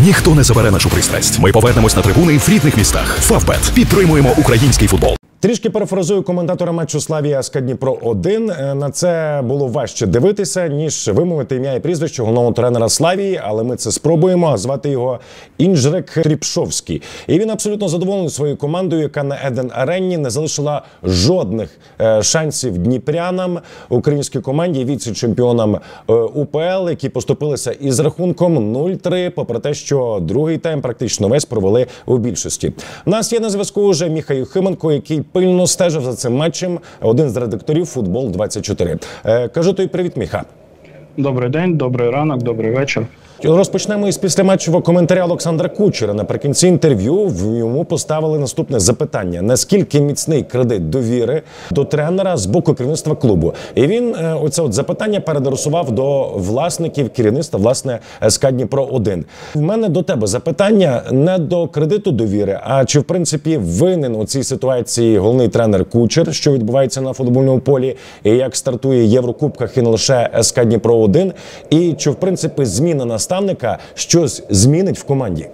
Ніхто не забере нашу пристрасть. Ми повернемось на трибуни в рідних містах. Фавбет. Підтримуємо український футбол. Трішки перефразую коментатора матчу Славія СК Дніпро-1. На це було важче дивитися, ніж вимовити ім'я і прізвище головного тренера Славії, але ми це спробуємо. Звати його Інжрек Тріпшовський. І він абсолютно задоволений своєю командою, яка на Еден-арені не залишила жодних шансів дніпрянам, українській команді, віце-чемпіонам УПЛ, які поступилися із рахунком 0-3, попри те, що другий тайм практично весь провели у більшості. У нас є на зв'язку вже Міха Юхименко, який пильно стежив за цим матчем, один з редакторів «Футбол-24». Кажу тобі привіт, Міха. Добрий день, добрий ранок, добрий вечір. Розпочнемо із післяматчевого коментаря Олександра Кучера. Наприкінці інтерв'ю йому поставили наступне запитання. Наскільки міцний кредит довіри до тренера з боку керівництва клубу? І він оце запитання переадресував до власників, керівництва, власне, СК Дніпро-1. В мене до тебе запитання не до кредиту довіри, а чи, в принципі, винен у цій ситуації головний тренер Кучер, що відбувається на футбольному полі, і як стартує в Єврокубках і не лише СК Дніпро-1, і чи, в принципі, зміна наставника щось змінить в команді?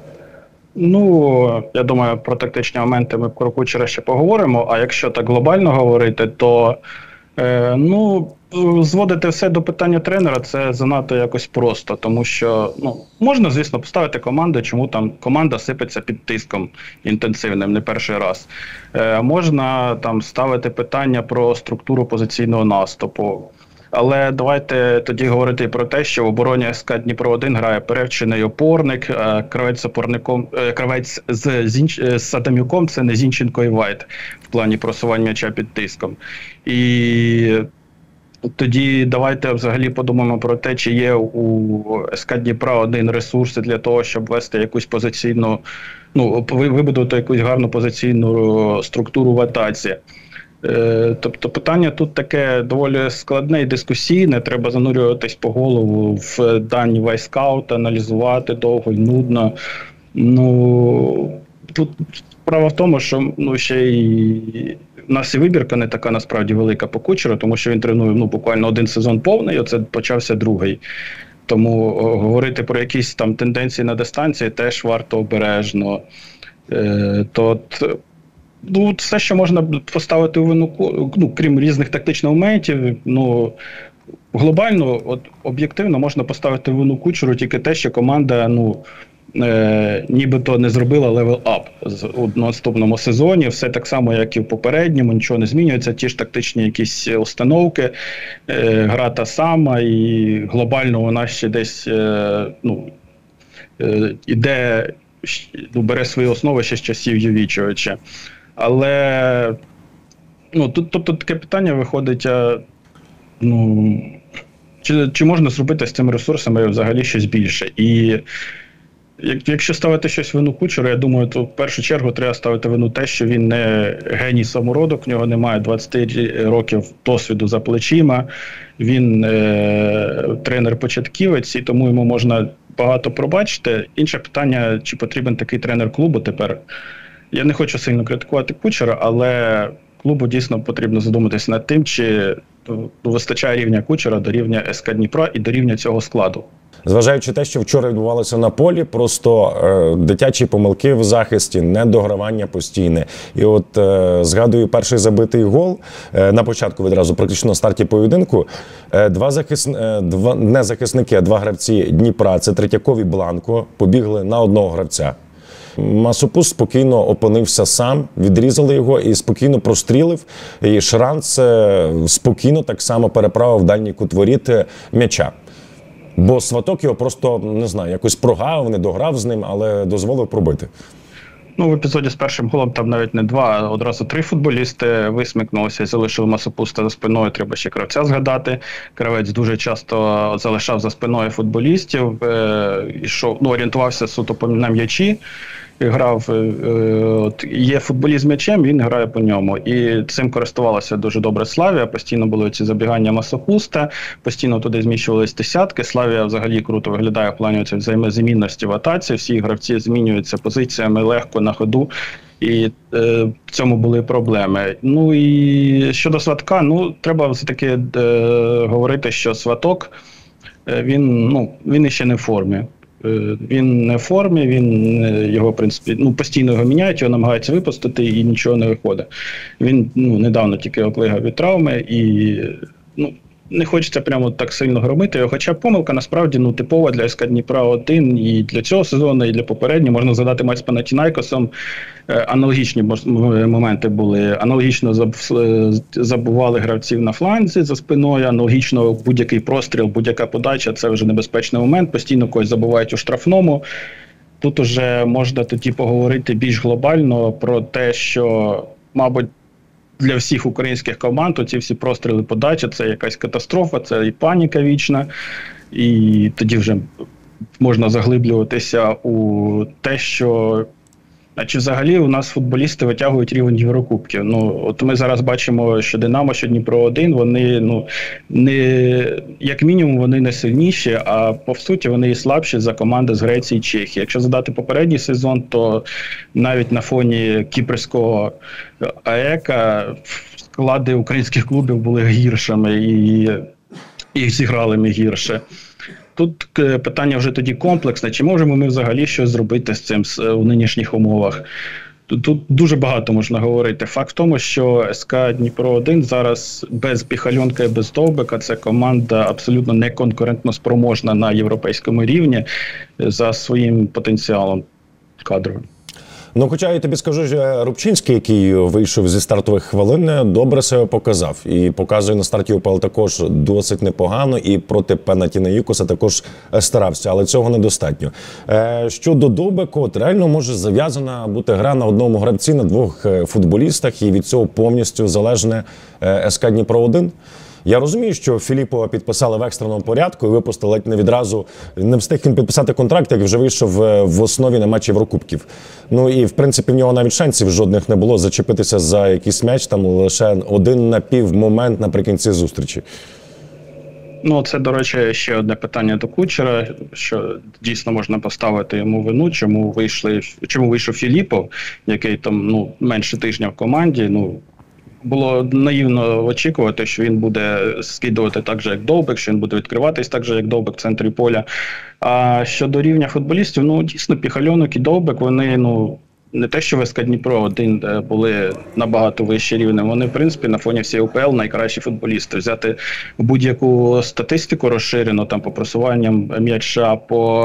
Ну, я думаю, про тактичні моменти ми про Кучера ще поговоримо, а якщо так глобально говорити, то зводити все до питання тренера – це занадто якось просто, тому що можна, звісно, поставити команду, чому там команда сипеться під тиском інтенсивним не перший раз. Можна там ставити питання про структуру позиційного наступу. Але давайте тоді говорити про те, що в обороні СК Дніпро-1 грає перевчений опорник, кравець з Адамюком – це не Зінченко і Вайт в плані просування м'яча під тиском. І тоді давайте взагалі подумаємо про те, чи є у СК Дніпра-1 ресурси для того, щоб вести якусь позиційну, вибудувати якусь гарну позиційну структуру в атаці. Тобто питання тут таке доволі складне і дискусійне, треба занурюватись по голову в дані вайскаут, аналізувати довго і нудно. Тут справа в тому, що ще й у нас і вибірка не така насправді велика по Кучеру, тому що він тренує буквально один сезон повний, оце почався другий. Тому говорити про якісь там тенденції на дистанції теж варто обережно. Все, що можна поставити у вину, крім різних тактичних моментів, глобально, об'єктивно можна поставити у вину Кучеру тільки те, що команда, нібито не зробила левел-ап у наступному сезоні. Все так само, як і в попередньому, нічого не змінюється, ті ж тактичні якісь установки, гра та сама, і глобально вона ще десь, бере свої основи ще з часів Йовічовича. Але, тобто таке питання виходить, чи можна зробити з цими ресурсами взагалі щось більше? І якщо ставити щось вину Кучеру, я думаю, то в першу чергу треба ставити вину те, що він не геній самородок, в нього немає 20 років досвіду за плечима, він тренер-початківець, і тому йому можна багато пробачити. Інше питання, чи потрібен такий тренер клубу тепер. Я не хочу сильно критикувати Кучера, але клубу дійсно потрібно задуматися над тим, чи вистачає рівня Кучера до рівня СК Дніпра і до рівня цього складу. Зважаючи те, що вчора відбувалося на полі, просто дитячі помилки в захисті, недогравання постійне. І згадую перший забитий гол на початку відразу, практично на старті поєдинку. Не захисники, а два гравці Дніпра, це Третьяков і Бланко, побігли на одного гравця. Масопус спокійно опинився сам, відрізали його і спокійно прострілив. І Шранц спокійно так само переправив в дальній кут воріт м'яча. Бо Сваток його просто, не знаю, якось прогав, не дограв з ним, але дозволив пробити. В епізоді з першим голом там навіть не два, а одразу 3 футболісти висмикнулися і залишили Масопуста за спиною. Треба ще Кравця згадати. Кравець дуже часто залишав за спиною футболістів, орієнтувався суто на м'ячі. Грав, є футболіст з м'ячем, він грає по ньому. І цим користувалася дуже добре Славія, постійно були ці забігання Масопуста, постійно туди зміщувались десятки. Славія взагалі круто виглядає в плані взаємозамінності в атаці, всі гравці змінюються позиціями легко на ходу. І в цьому були проблеми. І щодо Сватка, треба все-таки говорити, що Сваток, він іще не в формі. Він не в формі, його, в принципі, постійно його міняють, його намагаються випустити і нічого не виходить. Він недавно тільки оклигав від травми і не хочеться прямо так сильно громити його, хоча помилка насправді типова для СК Дніпра-1 і для цього сезону, і для попереднього. Можна згадати матч з Панатінайкосом, аналогічні моменти були, аналогічно забували гравців на фланзі за спиною, аналогічно будь-який простріл, будь-яка подача – це вже небезпечний момент, постійно когось забувають у штрафному. Тут уже можна тоді поговорити більш глобально про те, що, мабуть, для всіх українських команд оці всі простріли подачі – це якась катастрофа, це і паніка вічна, і тоді вже можна заглиблюватися у те, що чи взагалі у нас футболісти витягують рівень Єврокубків. От ми зараз бачимо, що Динамо, що Дніпро-1, вони як мінімум вони не сильніші, а по суті вони і слабші за команди з Греції і Чехії. Якщо згадати попередній сезон, то навіть на фоні кіпрського АЕКа склади українських клубів були гіршими і їх зіграли ми гірше. Тут питання вже тоді комплексне. Чи можемо ми взагалі щось зробити з цим у нинішніх умовах? Тут дуже багато можна говорити. Факт в тому, що СК Дніпро-1 зараз без Піхальонка і без Довбика – це команда абсолютно не конкурентно спроможна на європейському рівні за своїм потенціалом кадровим. Хоча я тобі скажу, що Рубчинський, який вийшов зі стартових хвилин, добре себе показав. І показує на старті УПЛ також досить непогано. І проти Панатінайкоса також старався. Але цього недостатньо. Щодо Довбика, реально може зав'язана бути гра на одному гравці, на двох футболістах. І від цього повністю залежне СК Дніпро-1. Я розумію, що Філіппова підписали в екстреному порядку і випустили ледь не відразу. Не встиг він підписати контракт, як вже вийшов в основі на матч Єврокубків. І, в принципі, в нього навіть шансів жодних не було зачепитися за якийсь м'яч, там лише один напівмомент наприкінці зустрічі. Це, до речі, ще одне питання до Кучера, що дійсно можна поставити йому вину, чому вийшов Філіппов, який там менше тижня в команді. Було наївно очікувати, що він буде скидувати так же, як Довбик, що він буде відкриватись так же, як Довбик в центрі поля. А щодо рівня футболістів, дійсно, Піхальонок і Довбик, вони, не те, що в СК Дніпро-1 були набагато вищі рівнем, вони, в принципі, на фоні всієї УПЛ найкращі футболісти. Взяти будь-яку статистику розширену, там, по просуванням м'яча, по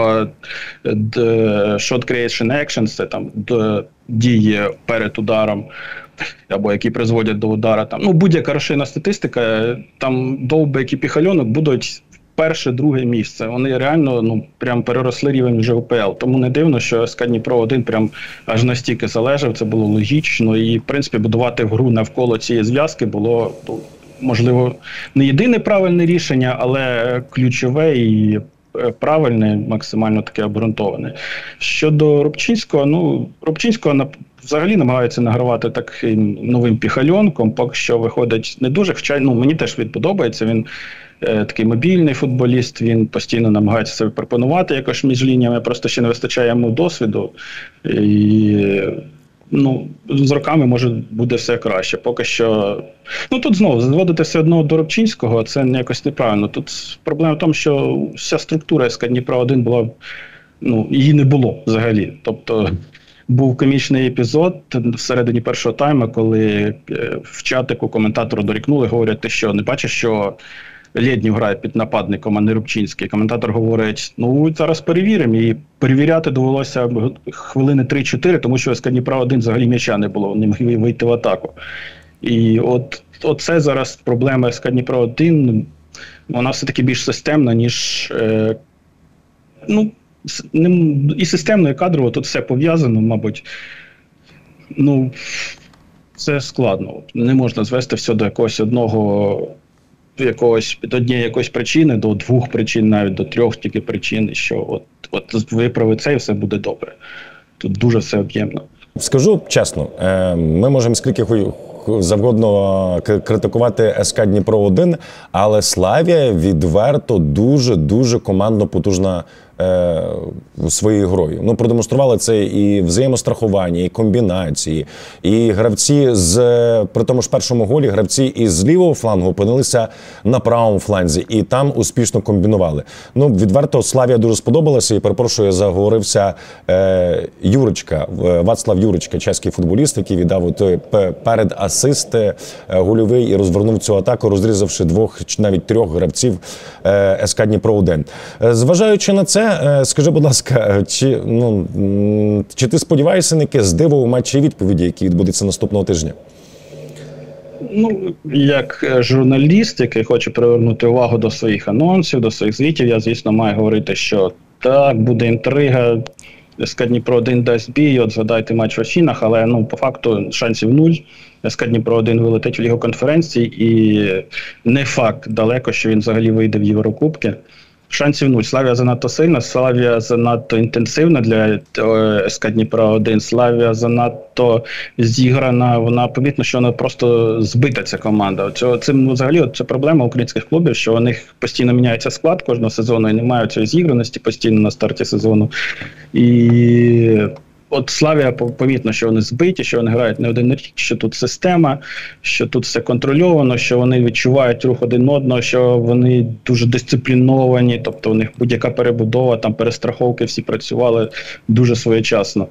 shot creation actions, це там дії перед ударом, або які призводять до удара. Будь-яка розширена статистика, там Довбик і Піхальонок будуть перше, друге місце. Вони реально прям переросли рівень вже УПЛ. Тому не дивно, що СК Дніпро-1 прям аж настільки залежав, це було логічно. І, в принципі, будувати гру навколо цієї зв'язки було, можливо, не єдине правильне рішення, але ключове і правильне, максимально таке обґрунтоване. Щодо Рубчинського, Рубчинського взагалі намагаються награвати таким новим Піхальонком, поки що виходить не дуже, хоча мені теж він подобається, він такий мобільний футболіст, він постійно намагається себе пропонувати якось між лініями, просто ще не вистачає йому досвіду. І з роками, може, буде все краще. Поки що... тут знову, зводити все одно до Рубчинського, це якось неправильно. Тут проблема в тому, що вся структура СК Дніпро-1 була, її не було взагалі. Тобто, був комічний епізод всередині першого тайму, коли в чатику коментатору дорікнули, говорять, ти що, не бачиш, що Лєднів грає під нападником, а не Рубчинський. Коментатор говорить, зараз перевіримо. І перевіряти довелося хвилини 3-4, тому що СК Дніпра-1 взагалі м'яча не було, не могли вийти в атаку. І оце зараз проблема СК Дніпра-1, вона все-таки більш системна, ніж... і системно, і кадрово тут все пов'язано, мабуть. Це складно. Не можна звести все до якогось одного... до однієї якоїсь причини, до двох причин, навіть до трьох тільки причин, що от виправи це і все буде добре. Тут дуже все об'ємно. Скажу чесно, ми можемо скільки завгодно критикувати СК Дніпро-1, але Славія відверто дуже командно потужна своєю грою. Ну, продемонстрували це і взаємострахування, і комбінації, і гравці при тому ж першому голі, гравці із лівого флангу опинилися на правому фланзі, і там успішно комбінували. Ну, відверто, Славія дуже сподобалася, і, перепрошую, я заговорився, Юрочка, Вацлав Юрочка, чеський футболіст, який віддав перед асист гольовий і розвернув цю атаку, розрізавши 2 чи навіть 3 гравців СК Дніпро-1. Зважаючи на це, скажи, будь ласка, чи ти сподіваєшся на якесь диво у матчі відповіді, який відбудеться наступного тижня? Ну, як журналіст, який хоче привернути увагу до своїх анонсів, до своїх звітів, я, звісно, маю говорити, що так, буде інтрига, СК Дніпро-1 дасть бій, от згадайте матч в Афінах, але, ну, по факту, шансів 0. СК Дніпро-1 вилетить в Лігу конференцій, і не факт далеко, що він взагалі вийде в Єврокубки. Шансів 0. Славія занадто сильна, Славія занадто інтенсивна для СК Дніпро-1, Славія занадто зіграна, вона помітно, що вона просто збита, ця команда. Це проблема українських клубів, що у них постійно міняється склад кожного сезону і немає цієї зіграності постійно на старті сезону. І от Славія помітно, що вони збиті, що вони грають не один рік, що тут система, що тут все контрольовано, що вони відчувають рух один одного, що вони дуже дисципліновані, тобто у них будь-яка перебудова, там перестраховки всі працювали дуже своєчасно.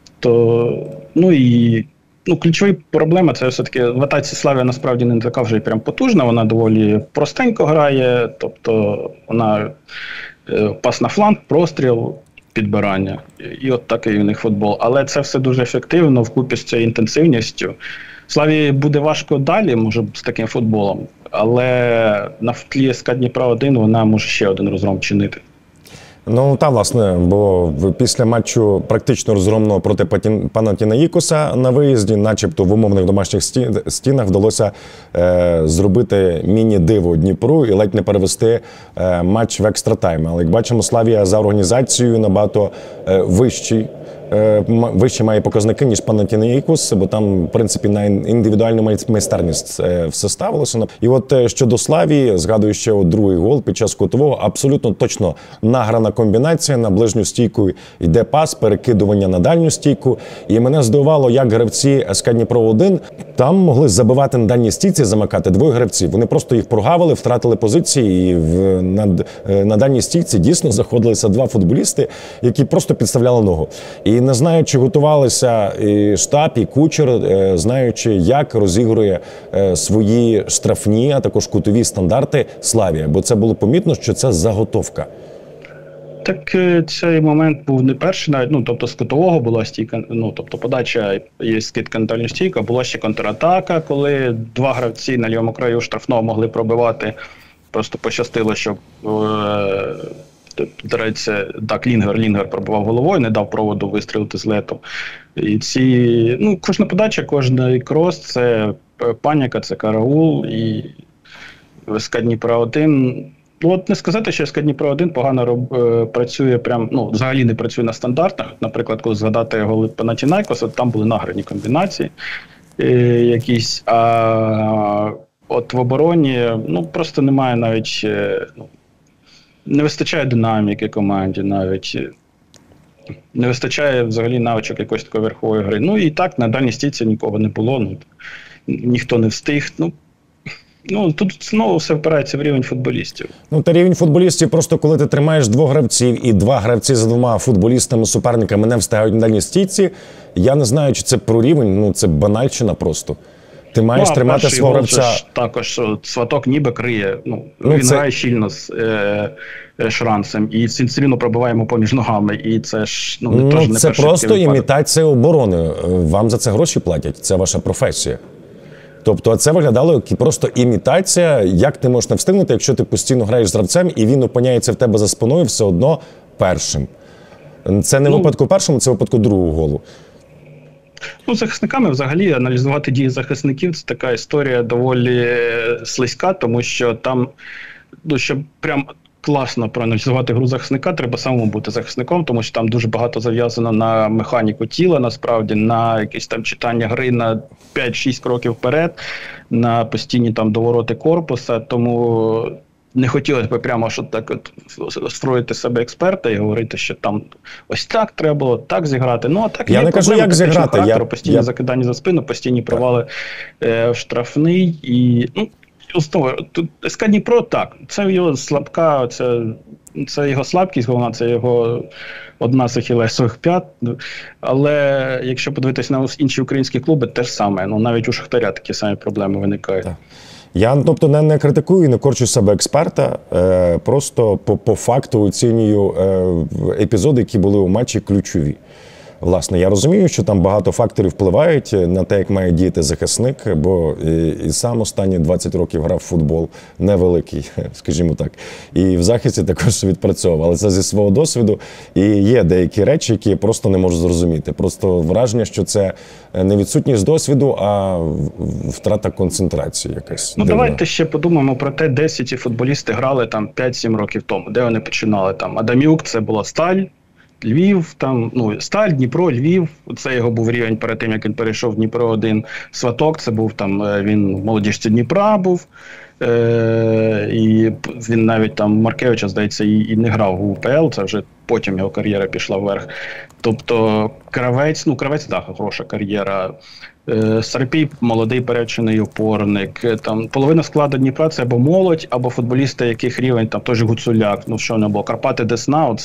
Ключові проблеми – це все-таки в атаці Славія насправді не така вже і прям потужна, вона доволі простенько грає, тобто вона пас на фланг, простріл, підбирання. І от такий у них футбол. Але це все дуже ефективно вкупі з цією інтенсивністю. Славі буде важко далі, може, з таким футболом, але на тлі СК Дніпра-1 вона може ще один розгром чинити. Ну, та, власне, бо після матчу практично розгромного проти Панатінаїкоса на виїзді, начебто в умовних домашніх стінах вдалося зробити міні-диво Дніпру і ледь не перевести матч в екстратайм. Але, як бачимо, Славія за організацією набагато вищий має показники, ніж Панатінаїкос, бо там, в принципі, на індивідуальну майстерність все ставилося. І от щодо Славії, згадую ще другий гол під час кутового, абсолютно точно награна комбінація, на ближню стійку йде пас, перекидування на дальню стійку. І мене здивувало, як гравці СК Дніпро-1 там могли забивати на дальній стійці, замикати 2 гравців. Вони просто їх прогавили, втратили позиції, і на дальній стійці дійсно заходилися 2 футболісти, які просто підставляли ногу. І не знаю, чи готувалися і штаб, і Кучер, знаючи, як розігрує свої штрафні, а також кутові стандарти Славія. Бо це було помітно, що це заготовка. Так цей момент був не перший навіть, тобто з кутового була стійка, тобто подача, є скидка на дальню стійку, була ще контратака, коли 2 гравці на лівому краю штрафного могли пробивати, просто пощастило, що Лінгер пробивав головою, не дав проводу вистрілити з летом. І кожна подача, кожний крос – це паніка, це караул, і СК Дніпро-1. От не сказати, що СК Дніпро-1 погано працює, взагалі не працює на стандартах. Наприклад, коли згадати голи Панатінайкоса, там були награні комбінації якісь, а от в обороні просто немає навіть, не вистачає динаміки команді навіть, не вистачає взагалі навичок якоїсь такої верхової гри. І так, на дальній стійці нікого не було, ніхто не встиг. Тут знову все впирається в рівень футболістів. Та рівень футболістів, просто коли ти тримаєш 2 гравців і 2 гравці за 2 футболістами-суперниками не встигають на дальній стійці, я не знаю, чи це про рівень, це банальщина просто. Ти маєш тримати свого гравця. Також Сваток ніби криє, він грає щільно з Шрансом, і все рівно пробиваємо поміж ногами, і це ж не теж не це просто імітація оборони. Вам за це гроші платять, це ваша професія. Тобто це виглядало як просто імітація, як ти можеш не встигнути, якщо ти постійно граєш з гравцем, і він опиняється в тебе за спиною все одно першим. Це не в випадку першому, це в випадку другого голу. Захисниками взагалі аналізувати дії захисників – це така історія доволі слизька, тому що там, щоб прям класно проаналізувати гру захисника, треба самому бути захисником, тому що там дуже багато зав'язано на механіку тіла, насправді, на якесь там читання гри на 5-6 кроків вперед, на постійні там довороти корпуса, тому не хотілося б прямо що так от строїти себе експерта і говорити, що там ось так треба було, так зіграти. Ну, а так я не кажу, як зіграти. Постійні закидання за спину, постійні провали в штрафний. І, ну, знову, тут СК Дніпро, так, це його слабка, це його слабкість головна, це його одна з ахілесових п'ят. Але якщо подивитися на інші українські клуби, те ж саме. Ну, навіть у Шахтаря такі самі проблеми виникають. Так. Я, тобто, не критикую і не корчу себе експерта, просто по факту оцінюю епізоди, які були у матчі ключові. Власне, я розумію, що там багато факторів впливають на те, як має діяти захисник, бо і сам останні 20 років грав в футбол, невеликий, скажімо так. І в захисті також відпрацьовував. Але це зі свого досвіду. І є деякі речі, які я просто не можу зрозуміти. Просто враження, що це не відсутність досвіду, а втрата концентрації якась. Ну, давайте ще подумаємо про те, де ці футболісти грали там 5-7 років тому, де вони починали. Там Адамюк, це була Сталь, Львів, там, ну, Сталь, Дніпро, Львів, це його був рівень перед тим, як він перейшов в Дніпро-1. Сваток, це був там, він в молодіжці Дніпра був, і він навіть там Маркевича, здається, і не грав в УПЛ, це вже потім його кар'єра пішла вверх. Тобто Кравець, так, хороша кар'єра. Сарпій – молодий перечений опорник. Там половина складу Дніпра – це або молодь, або футболісти, яких рівень, там той же Гуцуляк, ну що не було, Карпати Десна,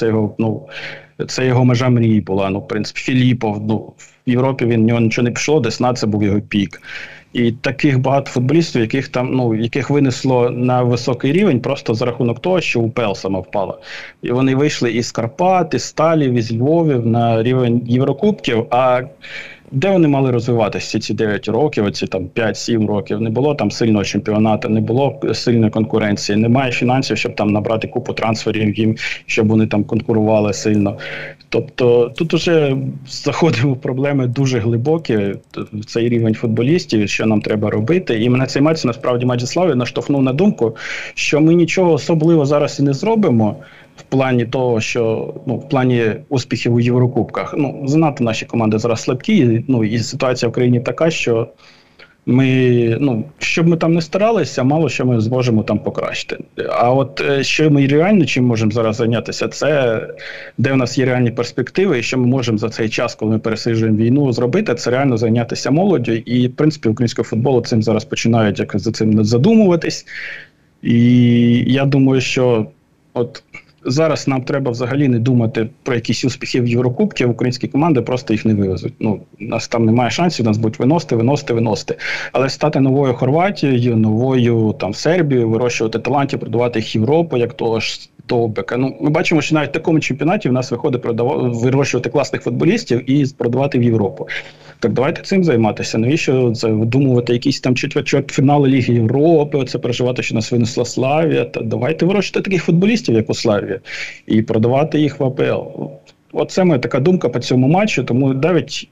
це його межа мрії була. Ну, в принципі, Філіпов, ну, в Європі в нього нічого не пішло, Десна – це був його пік. І таких багато футболістів, яких винесло на високий рівень просто за рахунок того, що УПЛ сама впала. І вони вийшли із Карпат, із Сталів, із Львовів на рівень Єврокубків, а де вони мали розвиватися ці 9 років, оці там 5-7 років? Не було там сильного чемпіонату, не було сильної конкуренції, немає фінансів, щоб там набрати купу трансферів їм, щоб вони там конкурували сильно. Тобто тут уже заходимо в проблеми дуже глибокі, в цей рівень футболістів, що нам треба робити. І мене цей матч, насправді, матч зі Славією наштовхнув на думку, що ми нічого особливо зараз і не зробимо, в плані того, що, ну, в плані успіхів у Єврокубках. Ну, занадто наші команди зараз слабкі, ну, і ситуація в країні така, що ми, ну, щоб ми там не старалися, мало що ми зможемо там покращити. А от що ми реально чим можемо зараз зайнятися, це де в нас є реальні перспективи, і що ми можемо за цей час, коли ми пересиджуємо війну, зробити, це реально зайнятися молоддю. І, в принципі, українського футболу цим зараз починають якось за цим задумуватись. І я думаю, що от зараз нам треба взагалі не думати про якісь успіхи в Єврокубці, українські команди просто їх не вивезуть. Ну, у нас там немає шансів, нас будуть виносити. Але стати новою Хорватією, новою там Сербією, вирощувати талантів, продавати їх в Європу, як того ж Довбека. Ну, ми бачимо, що навіть в такому чемпіонаті в нас виходить вирощувати класних футболістів і продавати в Європу. Так давайте цим займатися. Навіщо це видумувати якісь там чвертьфінали Ліги Європи, оце переживати, що нас винесла Славія. Та давайте вирощувати таких футболістів, як у Славії, і продавати їх в АПЛ. Оце моя така думка по цьому матчу, тому навіть,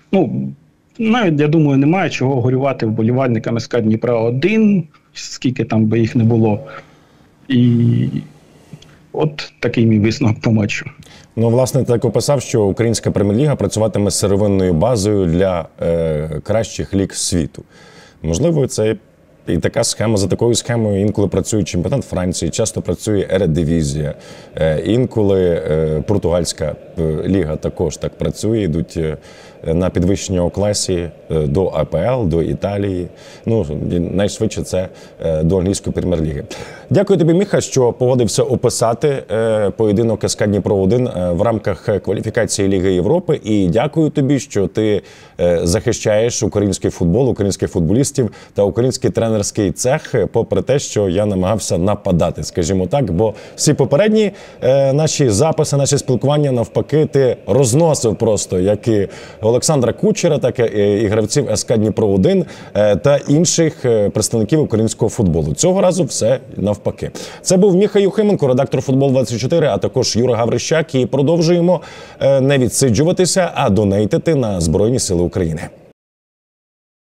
я думаю, немає чого горювати вболівальникам СК Дніпра-1, скільки там би їх не було. І от такий мій висновок по матчу. Ну, власне, так описав, що українська прем'єр-ліга працюватиме з сировинною базою для кращих ліг світу. Можливо, це і така схема, за такою схемою інколи працює чемпіонат Франції, часто працює Ередивізія, інколи португальська ліга також так працює, йдуть на підвищення у класі до АПЛ, до Італії. Ну, найшвидше це до англійської прем'єр-ліги. Дякую тобі, Міха, що погодився описати поєдинок СК Дніпро-1 в рамках кваліфікації Ліги Європи. І дякую тобі, що ти захищаєш український футбол, українських футболістів та український тренерський цех, попри те, що я намагався нападати, скажімо так, бо всі попередні наші записи, наші спілкування, навпаки, ти розносив просто, як і Олександра Кучера, так і гравців СК Дніпро-1 та інших представників українського футболу. Цього разу все навпаки. Це був Міха Юхименко, редактор Футбол-24, а також Юра Гаврищак. І продовжуємо не відсиджуватися, а донейтити на Збройні Сили України.